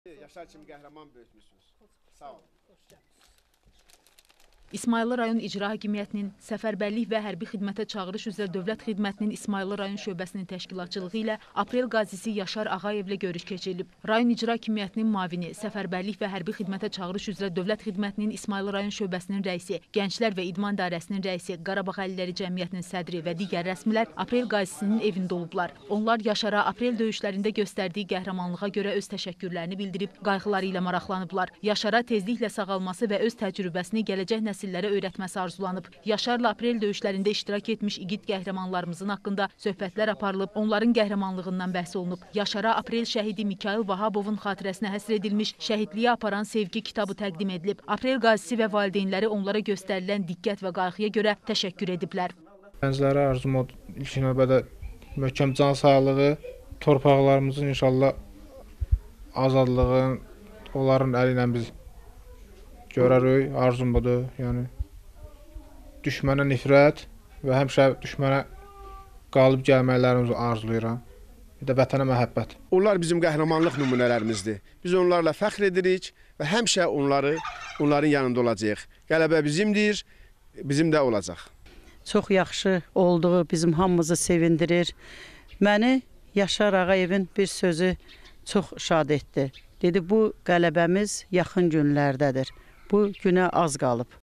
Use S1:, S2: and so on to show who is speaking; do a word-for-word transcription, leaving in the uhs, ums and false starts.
S1: Yaşar kimi qəhrəman böyütmüşsünüz. Sağ olun.
S2: İsmayıllı rayon İcra Hakimiyyətinin Səfərbərlik və Hərbi Xidmətə Çağırış üzrə Dövlət Xidmətinin İsmayıllı rayon şöbəsinin təşkilatçılığı ilə Aprel qazisi Yaşar Ağayevlə görüş keçirilib. Rayon İcra Hakimiyyətinin mavini, Səfərbərlik və Hərbi Xidmətə Çağırış üzrə Dövlət Xidmətinin İsmayıllı rayon şöbəsinin rəisi, Gənclər və İdman İdarəsinin rəisi, Qarabağ Əlilləri Cəmiyyətinin sədri və digər rəsmilər Aprel qazisinin evində olublar. Onlar Yaşara Aprel döyüşlərində göstərdiyi qəhrəmanlığa görə öz təşəkkürlərini bildirib, qayğıları ilə maraqlanıblar. Yaşara tezliklə sağalması və öz təcrübəsini gələcək nəsil nəsillərə öyrətməsi arzulanıb. Yaşarla Aprel döyüşlərində iştirak etmiş igid qəhrəmanlarımızın haqqında söhbətlər aparılıb, onların qəhrəmanlığından bəhs olunub. Yaşara Aprel şəhidi Mikayıl Vahabovun xatirəsinə həsr edilmiş Şəhidliyə aparan sevgi kitabı təqdim edilib. Aprel qazisi və valideynləri onlara göstərilən diqqət və qayğıya görə təşəkkür ediblər.
S3: Gənclərə arzum o ilk növbədə möhkəm can sağlığı, torpaqlarımızın inşallah azadlığın onların əli ilə biz görərək, arzum budur. Yəni, düşmənə nifrət və həmişə düşmənə qalib gəlməklərimizi arzulayıram. Bir də vətənə məhəbbət.
S1: Onlar bizim qəhrəmanlıq nümunələrimizdir. Biz onlarla fəxr edirik və həmişə onları, onların yanında olacaq. Qələbə bizimdir, bizim də olacaq.
S4: Çox yaxşı olduğu bizim hamımızı sevindirir. Məni Yaşar Ağayevin bir sözü çox şad etdi. Dedi, bu qələbəmiz yaxın günlərdədir. Bu günə az qalıb.